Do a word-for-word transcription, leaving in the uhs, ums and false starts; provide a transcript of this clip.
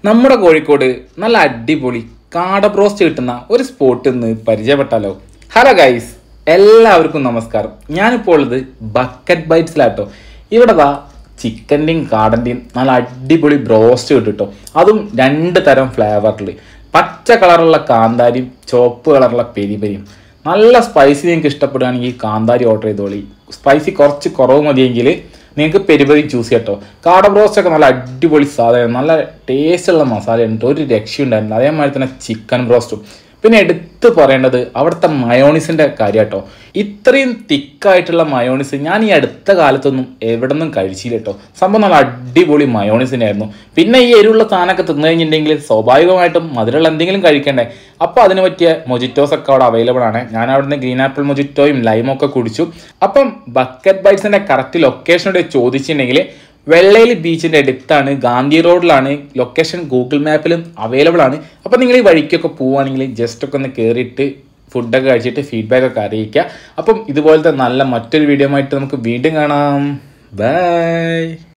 നമ്മുടെ കോഴിക്കോട് നല്ല അടിപൊളി കാട ബ്രോസ്റ്റ് കിട്ടുന്ന ഒരു സ്പോട്ട് ഇന്ന് പരിചയപ്പെട്ടാലോ. ഹലോ ഗൈസ്, എല്ലാവർക്കും നമസ്കാരം. ഞാനിപ്പോൾ ഉള്ളത് ബക്കറ്റ് ബൈറ്റ്സിലാട്ടോ. ഇവിടെ ദാ ചിക്കൻ്റെയും കാടൻ്റെയും നല്ല അടിപൊളി ബ്രോസ്റ്റ് കിട്ടും. അതും രണ്ട് തരം ഫ്ലേവറിൽ, പച്ച കളറുള്ള കാന്താരിയും ചുവപ്പ് കളറുള്ള പെരിപരിയും. നല്ല സ്പൈസി നിങ്ങൾക്ക് ഇഷ്ടപ്പെടുകയാണെങ്കിൽ കാന്താരി ഓർഡർ ചെയ്തോളി. സ്പൈസി കുറച്ച് കുറവ് മതിയെങ്കിൽ നിങ്ങൾക്ക് പെരിപരി ചൂസ് ചെയ്യട്ടോ. കാട ബ്രോസ്റ്റ് ഒക്കെ നല്ല അടിപൊളി സാധനം, നല്ല ടേസ്റ്റുള്ള മസാലയുണ്ട്, ഒരു രക്ഷയുണ്ടായിരുന്നു. അതേമാതിരി തന്നെ ചിക്കൻ ബ്രോസ്റ്റും. പിന്നെ എടുത്ത് പറയേണ്ടത് അവിടുത്തെ മയോണീസിൻ്റെ കാര്യം കേട്ടോ. ഇത്രയും തിക്കായിട്ടുള്ള മയോണീസ് ഞാൻ ഈ അടുത്ത കാലത്തൊന്നും എവിടെ നിന്നും കഴിച്ചില്ല കേട്ടോ. സംഭവം നല്ല അടിപൊളി മയോണീസിൻ്റെ ആയിരുന്നു. പിന്നെ ഈ എരിവുള്ള സാധനമൊക്കെ തിന്നു കഴിഞ്ഞിട്ടുണ്ടെങ്കിൽ സ്വാഭാവികമായിട്ടും മധുരമുള്ള എന്തെങ്കിലും കഴിക്കണ്ടേ. അപ്പോൾ അതിന് പറ്റിയ മൊജിറ്റോസ് ഒക്കെ അവിടെ അവൈലബിൾ ആണ്. ഞാൻ അവിടുന്ന് ഗ്രീൻ ആപ്പിൾ മൊജിറ്റോയും ലൈമും ഒക്കെ കുടിച്ചു. അപ്പം ബക്കറ്റ് ബൈറ്റ്സിൻ്റെ കറക്റ്റ് ലൊക്കേഷനോട് ചോദിച്ചിട്ടുണ്ടെങ്കിൽ വെള്ളയിൽ ബീച്ചിൻ്റെ അടുത്താണ്, ഗാന്ധി റോഡിലാണ്. ലൊക്കേഷൻ ഗൂഗിൾ മാപ്പിലും അവൈലബിൾ ആണ്. അപ്പോൾ നിങ്ങൾ ഈ വഴിക്കൊക്കെ പോവുകയാണെങ്കിൽ ജസ്റ്റ് ഒക്കെ ഒന്ന് കയറിയിട്ട് ഫുഡൊക്കെ കഴിച്ചിട്ട് ഫീഡ്ബാക്ക് ഒക്കെ അറിയിക്കുക. അപ്പം ഇതുപോലത്തെ നല്ല മറ്റൊരു വീഡിയോ ആയിട്ട് നമുക്ക് വീണ്ടും കാണാം. ബൈ.